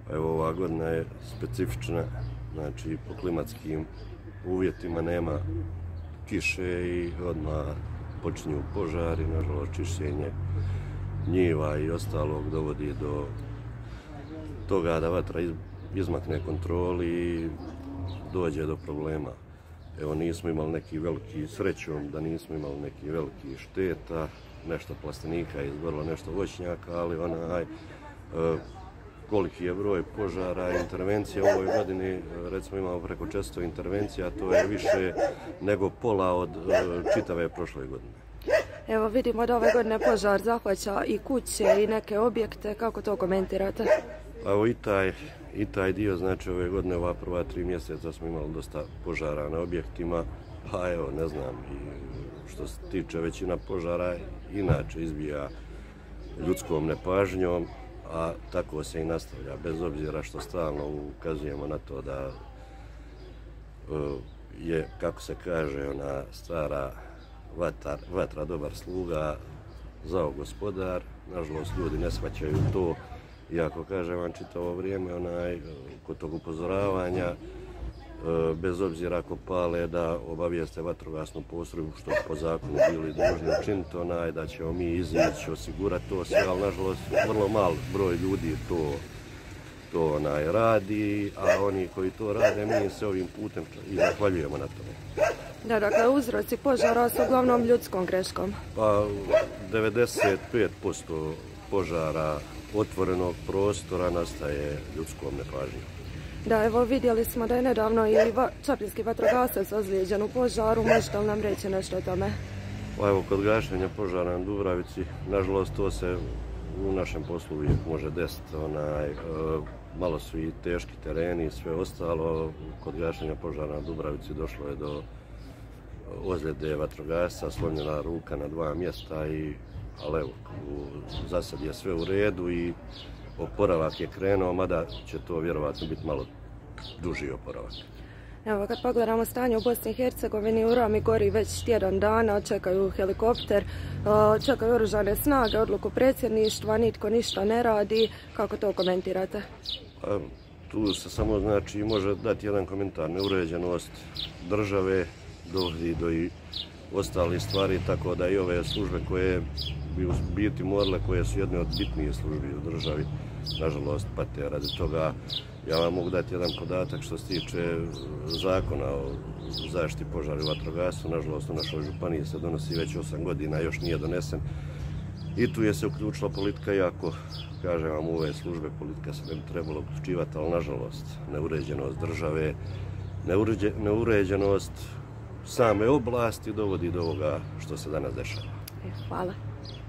Evo, ova godina je specifična, znači po klimatskim uvjetima nema kiše i odmah počinju požari, nažalost čišćenje njiva i ostalog dovodi do toga da vatra izmakne kontroli i dođe do problema. Evo, nismo imali neki veliki, srećom da nismo imali neki veliki šteta, nešto plastenika je izgorilo, nešto voćnjaka, ali koliki je broj požara i intervencija u ovoj godini, recimo imamo preko 400 intervencija, to je više nego pola od čitave prošle godine. Evo vidimo da ove godine požar zahvaća i kuće i neke objekte, kako to komentirate? Evo i taj dio, znači ove godine, ova prva 3 mjeseca smo imali dosta požara na objektima, pa evo ne znam, i što se tiče većina požara inače izbija ljudskom nepažnjom, a tako se i nastavlja, bez obzira što stalno ukazujemo na to da je, kako se kaže, ona stara vatra dobar sluga, zao gospodar. Nažalost, ljudi ne shvaćaju to, iako kažem vam čitavo vrijeme kod tog upozoravanja, bez obzira ako pale, da obavijeste vatrogasnu postrojbu, što po zakonu bili dužni učiniti, da ćemo mi izići, osigurati to sve, ali nažalost vrlo mal broj ljudi to radi, a oni koji to rade, mi se ovim putem i zahvaljujemo na tome. Da, dakle, uzroci požara su uglavnom ljudskom greškom. Pa 95% požara otvorenog prostora nastaje ljudskom nepažnjom. Da, evo vidjeli smo da je nedavno i čapljinski vatrogasac ozlijeđen u požaru, možete li nam reći nešto o tome? Pa evo, kod gašenja požara na Dubravici, nažalost to se u našem poslu uvijek može desiti, malo su i teški tereni i sve ostalo. Kod gašenja požara na Dubravici došlo je do ozljede vatrogasca, slomljena ruka na 2 mjesta, ali evo, za sad je sve u redu i oporavak je krenuo, mada će to vjerovatno biti malo duži oporavak. Evo, kad pogledamo stanje u Bosni i Hercegovini, u Rami gori već tjedan dana, čekaju helikopter, čekaju oružane snage, odluku predsjedništva, nitko ništa ne radi. Kako to komentirate? Tu se samo znači može dati jedan komentar. Neuređenost države dovodi do i ostalih stvari, tako da i ove službe koje bi u biti morale, koje su jedne od bitnijih službi u državi, nažalost pate radi toga. Ja vam mogu dati jedan podatak što se tiče zakona o zaštiti požara i vatrogastvu. Nažalost, u našoj županiji se donosi već 8 godina, još nije donesen. I tu je se uključila politika, iako, kažem vam, u ove službe politika se ne bi trebalo uključivati, ali nažalost, neuređenost države, neuređenost same oblasti dovodi do ovoga što se danas dešava. Hvala.